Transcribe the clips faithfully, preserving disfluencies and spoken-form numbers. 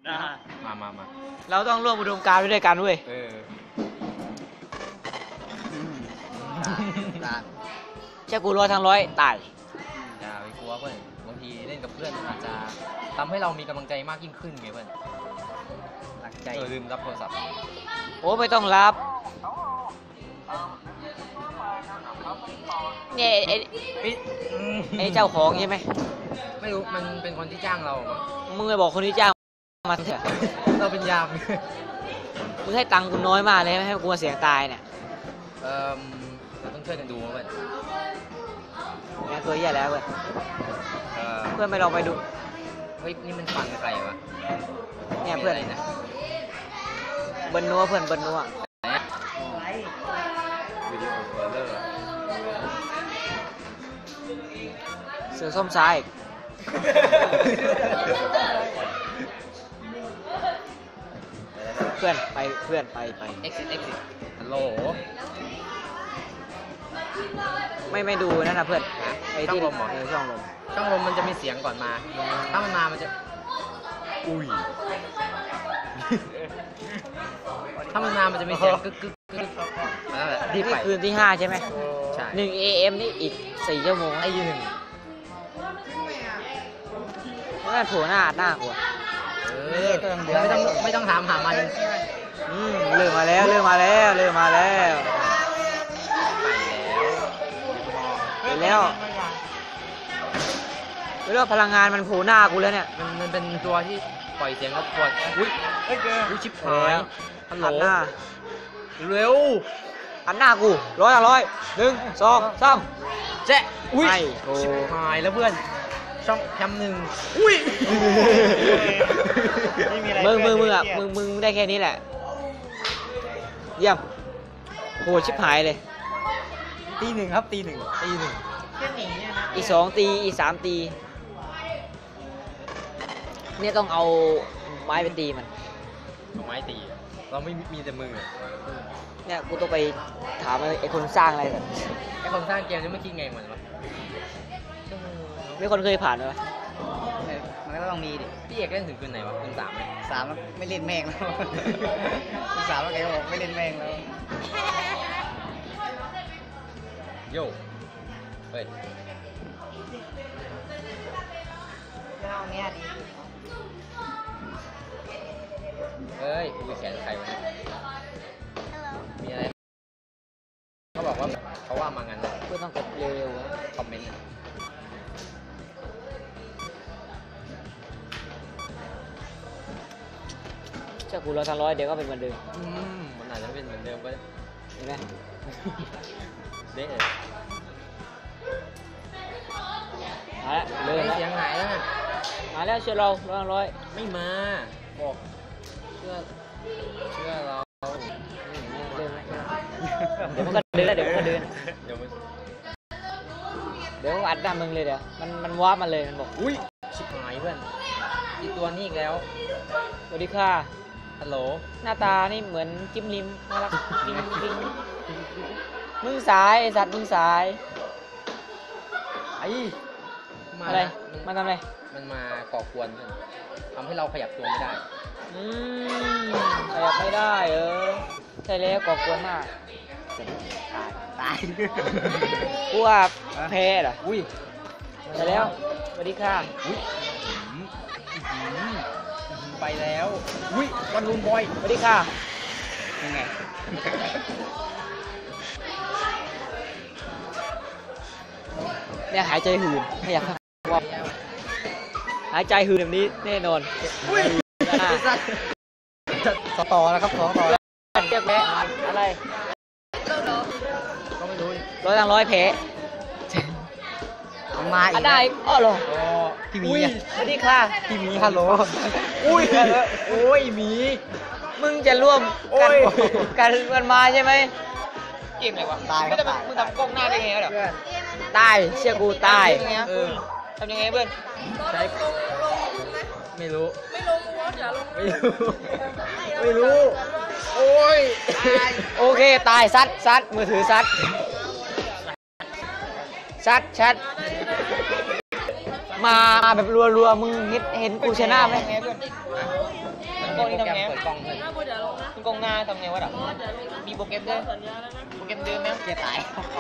มามามาเราต้องร่วมอุดมการณ์ด้วยกันเว้ยเออเชื่อกูร้อยทั้งร้อยตายอย่าไปกลัวเพื่อนบางทีเล่นกับเพื่อนอาจจะทำให้เรามีกำลังใจมากยิ่งขึ้นไงเพื่อนหลักใจเออลืมรับโทรศัพท์โอ้ไม่ต้องรับเนี่ยไอ้ไอ้เจ้าของใช่ไหมไม่รู้มันเป็นคนที่จ้างเรามึงไปบอกคนที่จ้างมาเถอะเราเป็นยามมึงให้ตังค์กูน้อยมากเลยไม่ให้กูเสียงตายเนี่ยเออเราต้องช่วยกันดูเพื่อนเนี่ยตัวใหญ่แล้วเว้ยเพื่อนไปลองไปดูเฮ้ยนี่มันฟังใครวะเนี่ยเพื่อนนะเบิ้ลนัวเพื่อนเบิ้ลนัววิดีโอเบลเลอร์เสือส้มซ้ายเพื่อนไปเพื่อนไปไป exit exit ฮัลโหลไม่ไม่ดูนั่นนะเพื่อนไอ้ที่ลมเออช่องลมช่องลมมันจะมีเสียงก่อนมาถ้ามันมามันจะอุ้ยถ้ามันมามันจะมีเสียงกึกกึกกึกนั่นแหละนี่คืนที่ห้าใช่ไหมใช่หนึ่ง เอ เอ็ม นี่อีกสี่ชั่วโมงไอ้ยืนนั่นโผล่หน้าหน้าหัวเออไม่ต้องไม่ต้องถามหามันอืมเริ่มมาแล้วเริ่มมาแล้วเริ่มมาแล้วไปแล้วไปแล้วพลังงานมันโผล่หน้ากูแล้วเนี่ยมันมันเป็นตัวที่ปล่อยเสียงรบกวนอุ้ยเฮ้ยอุ้ยชิบหายฮัลโหลหน้าเร็วหันหน้ากูร้อยละร้อยหนึ่งสองสามเจ๊อุ้ยชิบหายแล้วเพื่อนช่องแคมหนึ่งอุ้ยมึงมึงมึงอ่ะมึงมึงได้แค่นี้แหละเยี่ยมโหชิบหายเลยตีหนึ่งครับตีหนึ่งตีหนึ่งอีสองตีอีสามตีเนี่ยต้องเอาไม้ไปตีมันเอาไม้ตีเราไม่มีแต่มือเนี่ยกูต้องไปถามไอ้คนสร้างอะไรกันไอ้คนสร้างเกมนี่ไม่คิดไงเหมือนวะมีคนเคยผ่านไหมมันก็ต้องมีดิพี่เอกเล่นถึงคืนไหนวะคืนสามไหมสามไม่เล่นแม่งแล้วคืนสามแล้วแกบอกไม่เล่นแม่งแล้วโย่เฮ้ยเอาเนี้ยดีเฮ้ยมีแขนใครวะมีอะไรเขาบอกว่าเขาว่ามางั้นเพื่อต้องกดเร็วๆคอมเมนต์เจ้ากูร้อยทั้งร้อยเดี๋ยวก็เป็นเหมือนเดิมอืมมันอาจจะเป็นเหมือนเดิมก็ได้เห็นไหมเด้อมาแล้วเลยเสียงหายแล้วมาแล้วเชื่อเราร้อยร้อยไม่มาบอกเชื่อเชื่อเราเดี๋ยวมันก็เดินเดี๋ยวมันก็เดินเดี๋ยวมันเดี๋ยวอัดหน้ามึงเลยเดี๋ยวมันมันวาร์ปมาเลยมันบอกอุ้ยชิบหายเพื่อนอีตัวนี้อีกแล้วสวัสดีค่ะฮัลโหลหน้าตานี่เหมือนจิ้มลิ้มน่ารักลิ้มลิ้มมึงสายไอสัตว์มึงสายไอ้อะไรมันทำอะไรมันมาก่อกวนทำให้เราขยับตัวไม่ได้อืมขยับไม่ได้เออใช่แล้วก่อกวนมากตายตายกูว่าแพ้เหรออุ้ยใช่แล้วสวัสดีค่ะอุ้ยไปแล้วอุ้ยวันลุนบอยสวัสดีค่ะยังไงเนี่ยหายใจหืนไม่อยากว่าหายใจหืนแบบนี้แน่นอนอุ้ยต่อต่อแล้วครับต่อต่อเรียกแพ้อะไรก็ไม่รู้ร้อยตั้งร้อยแพ้มาอีกได้อ้อเหรอพี่มีสวัสดีค่ะพี่มีฮัลโหลอุ้ยโอ้ยมีมึงจะร่วมกันกันกันมาใช่ไหมเกมอะไรวะตายไม่ต้องมึงทำกล้องหน้าได้ไงเหรอตายเชื่อกูตายเออทำยังไงเพื่อนใช้ไม่รู้ไม่ลงวออย่าลงไม่รู้ไม่รู้โอ้ยโอเคตายซัดซัดมือถือซัดซัดชัดมาแบบรัวๆมึงเห็นเห็นกูชนะไหมกล้องเพื่อนมึงกองหน้าทำไงวะอ่ะมีโปรแกรมด้วยโปรแกรมเดิมไหมเกียร์ตาย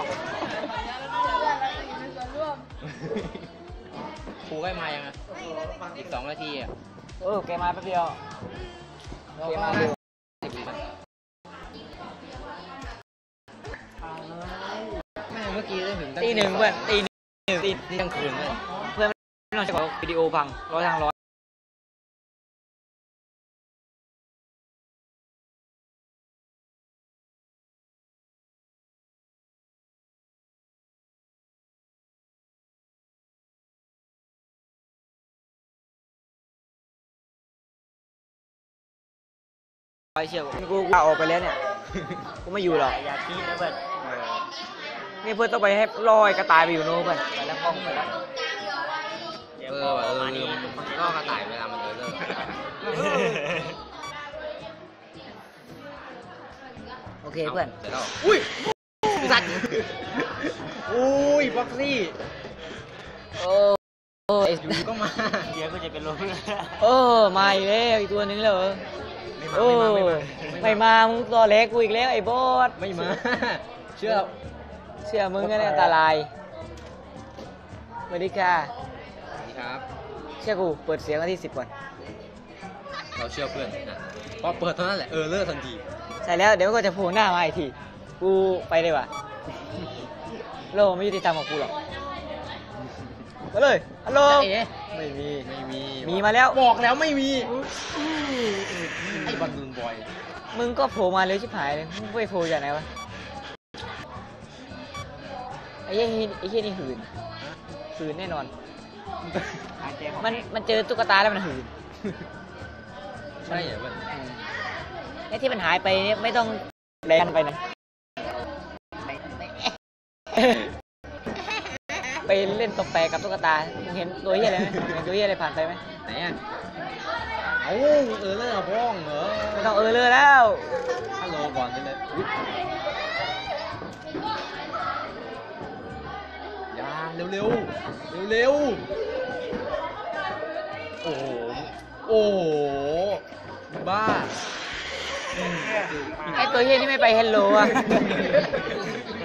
ครูใกล้มายังไงอีกสองนาทีอ่ะเออแกมาแป๊บเดียวแกมาเร็วแม่เมื่อกี้ได้ถึงตีหนึ่งเพื่อนตีหนึ่งตีที่กลางคืนเลยเพื่อนไม่ต้องใช้ของวิดีโอพังร้อยทางร้อยไปเชียวกูกูออกไปแล้วเนี่ยกูไม่อยู่หรอกอย่าคิดนะเพื่อนนี่เพื่อนต้องไปให้ลอยกระต่ายไปอยู่โน่นเพื่อนไปแล้วกล้องไปแล้วเออว่ะเออลืมก็กระต่ายเวลามันเออเลิกโอเคเพื่อนเสร็จแล้วอุ้ยสัตว์อุ้ยบ็อกซี่โอ้โอ้อยู่ก็มาเดี๋ยวก็จะเป็นลมโอ้มาอีกแล้วอีกตัวนึงแล้วเหรอไม่มาโอ้ไม่มาไม่มามึงตัวเล็กกูอีกแล้วไอ้บอสไม่มาเชื่อเชื่อมึงก็เนี่ยอันตรายสวัสดีค่ะสวัสดีครับเชื่อกูเปิดเสียงกันที่สิบก่อนเราเชื่อเพื่อนนะพอเปิดเท่านั้นแหละเออเลิกทันทีใช่แล้วเดี๋ยวก็จะโผล่หน้ามาอีกทีกูไปเลยว่ะโลกไม่ยุติธรรมของกูหรอกมาเลยฮัลโหลเอ๊ะไม่มีไม่มีมีมาแล้วบอกแล้วไม่มีไอ้บอลลูนบอยมึงก็โผล่มาเร็วชิบหายเลยมึงไปโผล่จากไหนวะไอ้เหี้ยนี่ไอ้เหี้ยนี่หืนหืนแน่นอน มันมันเจอตุ๊กตาแล้วมันหืนใช่เหรอเพื่อนไอ้ที่มันหายไปเนี่ยไม่ต้องแรงไปนะ ไปเล่นตบแปะกับตุ๊กตามึงเห็นตัวเหี้ยอะไรไหมเห็นตัวเหี้ยอะไรผ่านไปไหมไหนอ่ะเอ้าเออเลิกพ้องเหรอไม่ต้องเออเลยแล้วฮัลโหลก่อนไปเลยอุ๊ยอย่าเร็วเร็วเร็วเร็วๆโอ้โหโอ้โหบ้าอืมไอ้ตัวเหี้ยที่ไม่ไปเฮลโลอะ